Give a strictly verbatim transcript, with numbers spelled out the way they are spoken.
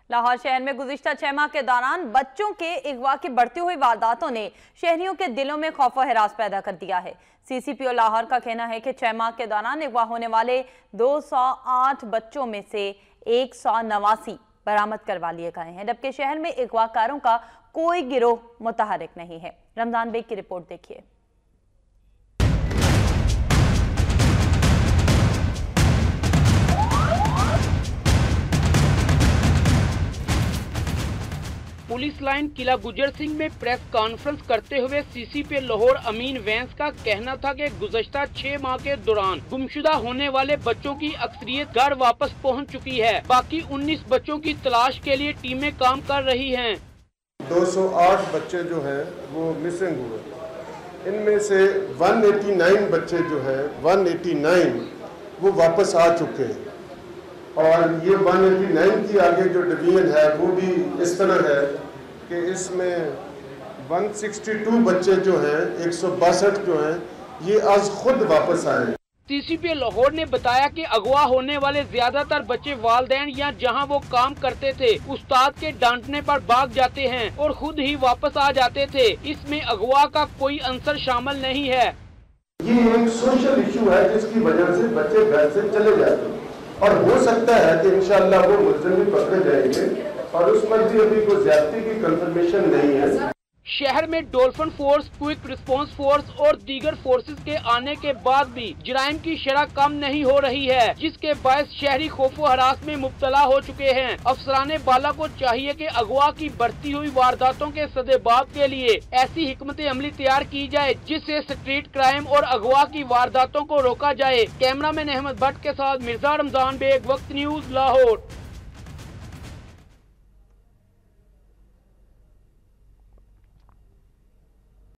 लाहौर शहर में गुज़िश्ता छह माह के दौरान बच्चों के अगवा की बढ़ती हुई वारदातों ने शहरियों के दिलों में खौफ व हिरास पैदा कर दिया है। सीसीपीओ लाहौर का कहना है कि छह माह के दौरान अगवा होने वाले दो सौ आठ बच्चों में से एक सौ नवासी बरामद करवा लिए गए हैं, जबकि शहर में अगवाकारों का कोई गिरोह मुतहर्रिक नहीं है। रमजान बेग की रिपोर्ट देखिए। पुलिस लाइन किला गुजर सिंह में प्रेस कॉन्फ्रेंस करते हुए सीसीपी लाहौर अमीन वैंस का कहना था कि गुज़श्ता छह माह के दौरान गुमशुदा होने वाले बच्चों की अक्सरियत घर वापस पहुंच चुकी है। बाकी उन्नीस बच्चों की तलाश के लिए टीमें काम कर रही हैं। दो सौ आठ बच्चे जो हैं वो मिसिंग हुए। इनमें से एक सौ नवासी बच्चे जो हैं एक सौ नवासी वो वापस आ चुके हैं और ये एक सौ नवासी की आगे जो डिवीजन है वो भी इस तरह है कि इसमें एक सौ बासठ बच्चे जो हैं एक सौ बासठ जो हैं ये आज खुद वापस आए। सीसीपी लाहौर ने बताया कि अगवा होने वाले ज्यादातर बच्चे वालिदैन या जहां वो काम करते थे उस्ताद के डांटने पर भाग जाते हैं और खुद ही वापस आ जाते थे। इसमें अगवा का कोई अंसर शामिल नहीं है। ये एक सोशल इशू है जिसकी वजह से बच्चे घर से चले जाते हैं और हो सकता है कि इंशाअल्लाह वो मुल्ज़िम भी पकड़े जाएंगे और उस पर भी अभी कोई ज्यादती की कंफर्मेशन नहीं है। शहर में dolphin force, quick response force और दीगर फोर्सेस के आने के बाद भी जराइम की शरह कम नहीं हो रही है, जिसके बायस शहरी खौफो हरास में मुब्तला हो चुके हैं। अफसराने बाला को चाहिए कि अगवा की बढ़ती हुई वारदातों के सदेबाब के लिए ऐसी हिकमत अमली तैयार की जाए जिससे स्ट्रीट क्राइम और अगवा की वारदातों को रोका जाए। कैमरामैन अहमद भट्ट के साथ मिर्जा रमजान बेग, वक्त न्यूज, लाहौर।